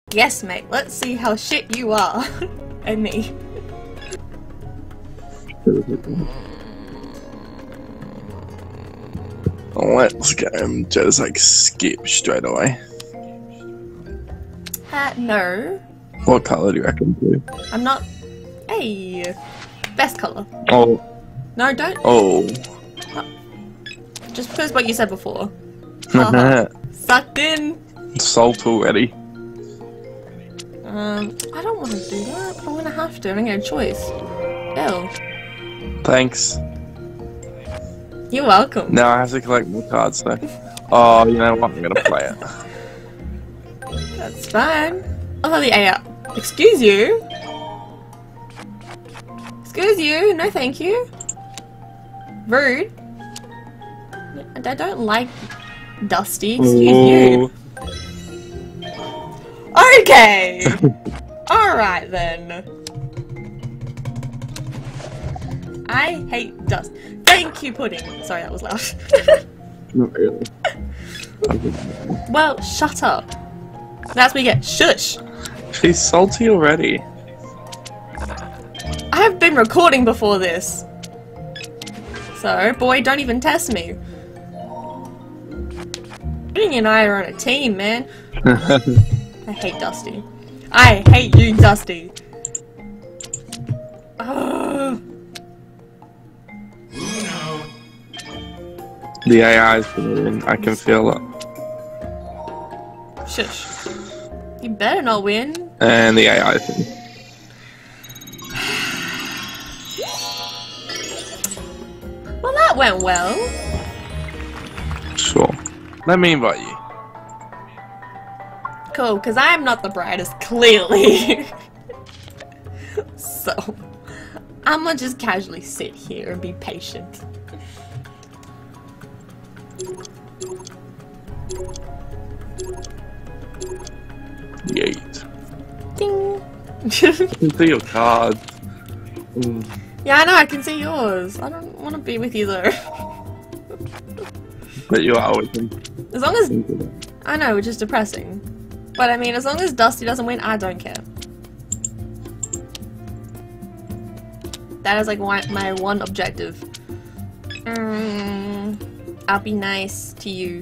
Yes, mate. Let's see how shit you are. And me. Let's go and just like skip straight away. No. What colour do you reckon, blue? I'm not. Hey. Best colour. Oh. No, don't. Oh. Just because what you said before. Sucked in. Salt already. I don't want to do that, but I'm gonna have to. I don't get a choice. Ew. Thanks. You're welcome. Now I have to collect more cards though. Oh, you know what? I'm gonna play it. That's fine. Oh, the AI. Excuse you? Excuse you? No thank you. Rude. I don't like Dusty. Excuse you. Okay! Alright then. I hate dust. Thank you, Pudding. Sorry, that was loud. Not really. Well, shut up. That's what you get. Shush! She's salty already. I have been recording before this. So, boy, don't even test me. Pudding and I are on a team, man. I hate Dusty. I hate you, Dusty. Ugh. The AI's gonna win. I can feel it. Shush. You better not win. And the AI thing. Well, that went well. Sure. Let me invite you. Cool, because I'm not the brightest, clearly. So, I'm gonna just casually sit here and be patient. Yeet. Ding! I can see your cards. Yeah, I know, I can see yours. I don't want to be with you though. But you are with them. As long as... I know, which is depressing. But I mean, as long as Dusty doesn't win, I don't care. That is like my one objective. I'll be nice to you.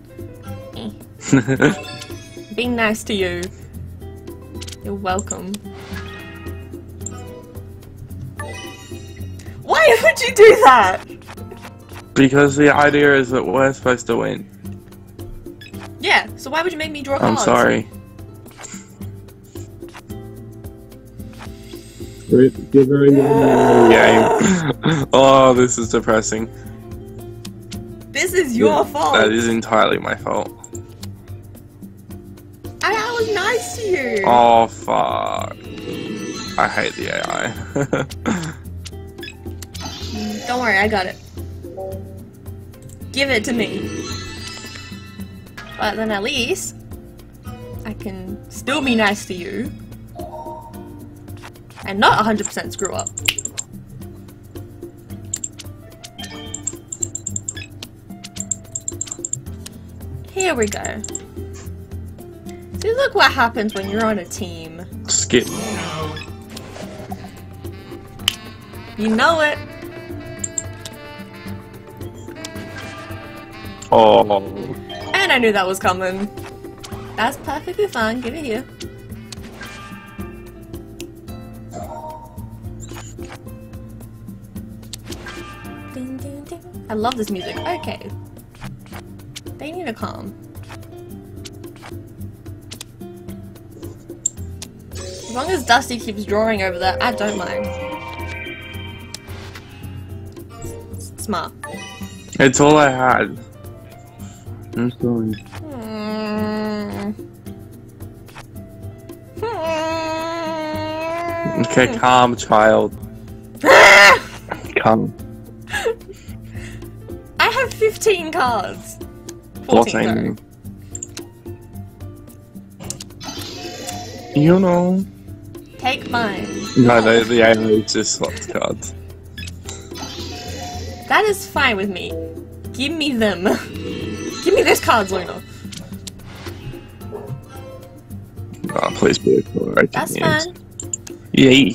Being nice to you. You're welcome. Why would you do that? Because the idea is that we're supposed to win. Yeah, so why would you make me draw I'm cards? sorry. Give her a game. Oh, this is depressing. This is your fault. That is entirely my fault. I was nice to you. Oh, fuck. I hate the AI. Don't worry, I got it. Give it to me. But then at least I can still be nice to you and not 100% screw up. Here we go. See, look what happens when you're on a team. Skip. You know it. Oh. And I knew that was coming. That's perfectly fine. Give it here. Ding, ding, ding. I love this music. Okay. They need to calm. As long as Dusty keeps drawing over that, I don't mind. Smart. It's all I had. I'm sorry. Okay, calm, child. Calm. I have 15 cards. 14, What I sorry. mean. You know. Take mine. No, the AI is just swapped cards. That is fine with me. Give me them. Give me those cards, Luna. Oh. please be a color I can That's use. fine. Yay.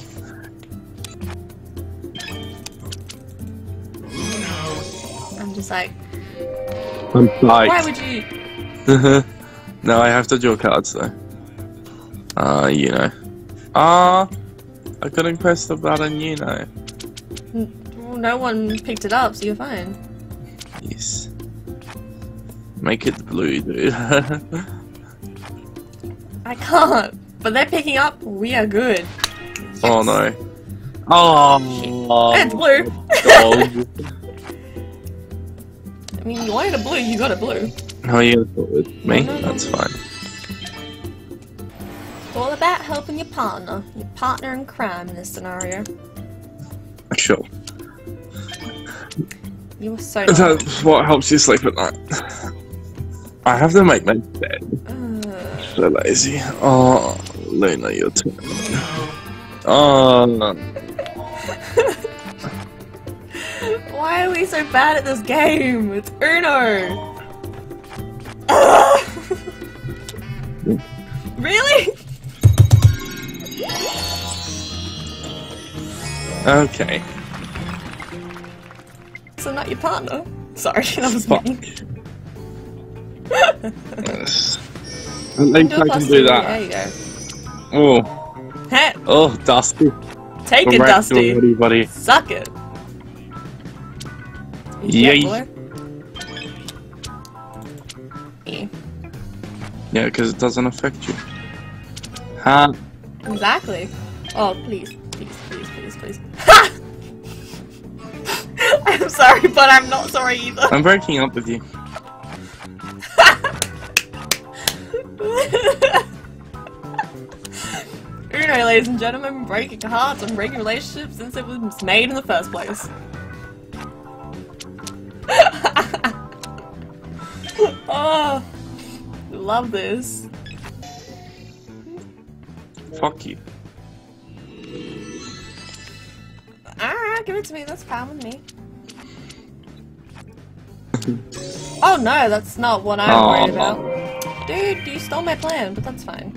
I'm just like, I'm psyched. why would you? No, I have to draw cards though. You know. I couldn't press the button, you know. Well, no one picked it up, so you're fine. Yes. Make it blue, dude. I can't. But they're picking up. We are good. Yes. Oh no. Oh. It's blue. Dog. I mean, you wanted a blue, you got a blue. Oh, you thought with me? No. That's fine. It's all about helping your partner in crime in this scenario. Sure. You were so nice. That's what helps you sleep at night. I have to make my bed. So lazy. Oh, Luna, your turn. Oh, no. Why are we so bad at this game? It's Uno! Really? Okay. So not your partner? Sorry, that was Fuck. mean. Yes. At least I can do that. There you go. Oh. Hey, Oh, Dusty. take it, Dusty. Buddy. Suck it. Yay. Yeah. Yeah, because it doesn't affect you. Huh? Exactly. Oh, please. Please. Ha! I'm sorry, but I'm not sorry either. I'm breaking up with you. Uno, ladies and gentlemen, breaking hearts and breaking relationships since it was made in the first place. Oh, love this. Fuck you. Alright, give it to me, that's fine with me. Oh no, that's not what I'm worried about. Dude, you stole my plan, but that's fine.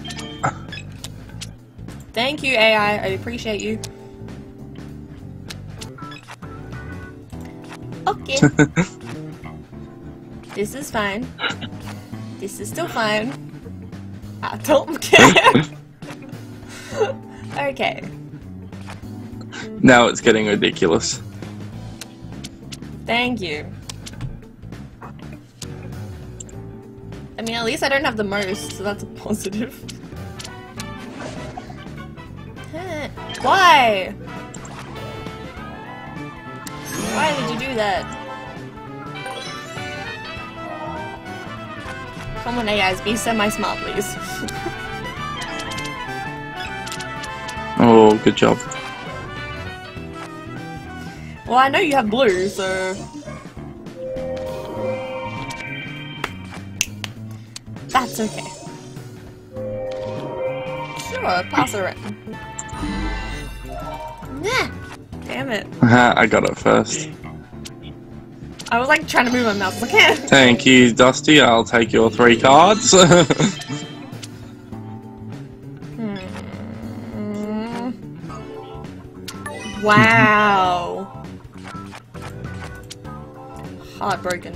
Thank you, AI, I appreciate you. Okay. This is fine. This is still fine. I don't care. Okay. Now it's getting ridiculous. Thank you. I mean, at least I don't have the most, so that's a positive. Huh. Why? Why did you do that? Come on, AIs, be semi-smart, please. Oh, good job. Well, I know you have blue, so... That's okay. Sure, pass around. Nah! Damn it. I got it first. I was like trying to move my mouse, I can't. Thank you, Dusty. I'll take your 3 cards. Wow. Heartbroken.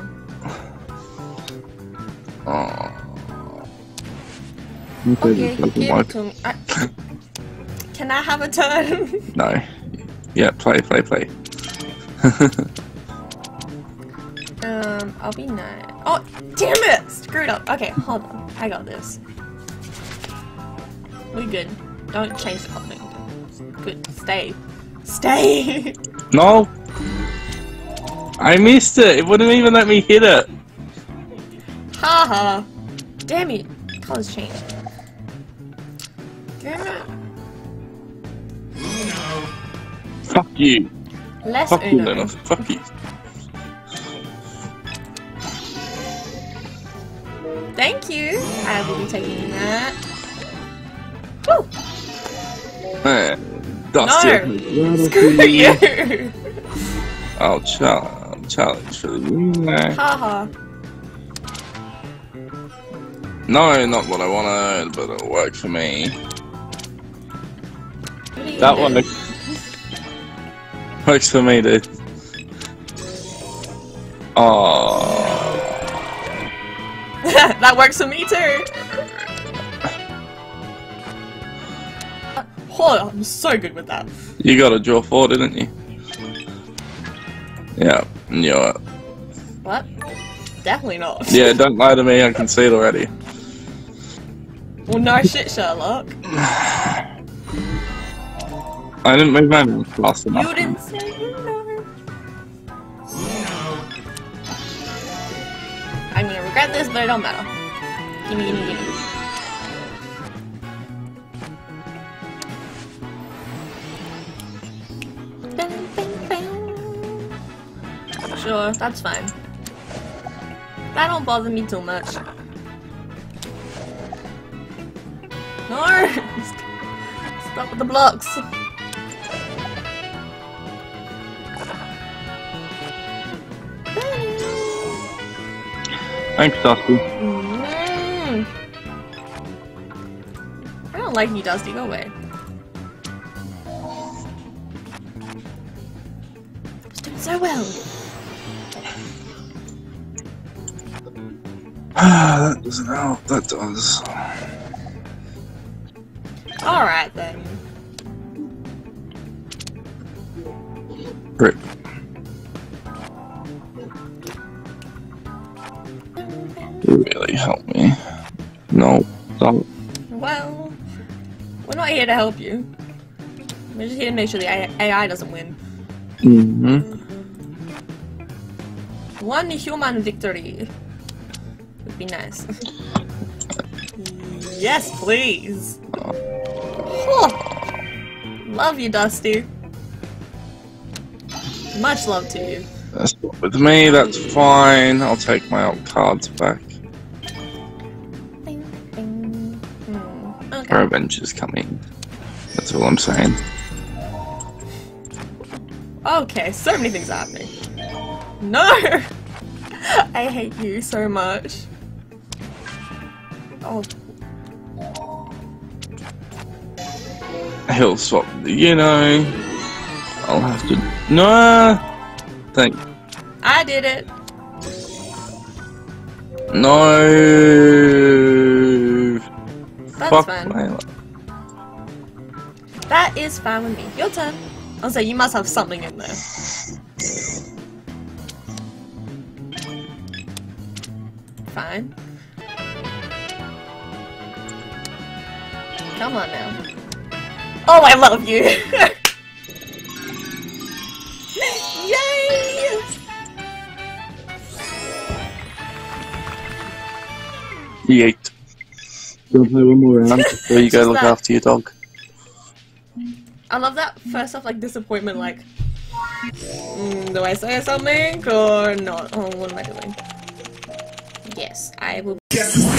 Oh. Okay, give it to me. Can I have a turn? No. Yeah, play. I'll be nice. Oh, damn it! Screwed up. Okay, hold on. I got this. We good. Don't change the color. Good. Stay. Stay! No! I missed it! It wouldn't even let me hit it! Haha! Damn it! Colors changed. Damn it! Fuck you! Less Fuck you, Uno. Lena. Fuck you. Thank you! I will be taking that. Woo! Man, Dusty. No! Screw you! I'll challenge for the win. Haha. No, not what I wanted, but it'll work for me. That one works for me, dude. Oh. That works for me too. Oh, I'm so good with that. You got a draw 4, didn't you? Yeah, knew it. What? Definitely not. Yeah, don't lie to me, I can see it already. Well, no shit, Sherlock. I didn't move my mouse fast enough. You didn't say you know. I'm gonna regret this, but it don't matter. Gimme, gimme, gimme. Sure, that's fine. That don't bother me too much. No! Stop with the blocks! Thanks, Dusty. I don't like you, Dusty. Go away. It's doing so well. That doesn't help. That does. Alright then. Rip. Really help me. No, don't. Well, we're not here to help you. We're just here to make sure the AI doesn't win. One human victory would be nice. Yes, please. Oh, love you, Dusty. Much love to you. That's not with me, that's fine. I'll take my old cards back. Okay. Revenge is coming. That's all I'm saying. Okay, so many things are happening. No! I hate you so much. Oh. He'll swap, you know. I'll have to. No! Thank. I did it. No! That's Fuck fine. my... That is fine with me. Your turn. I'll say you must have something in there. Fine. Come on now. Oh, I love you! Yay! Yeet. Don't play one more round. There you go, Just look that. after your dog. I love that first off, like, disappointment, like, do I say something or not? Oh, what am I doing? Yes, I will.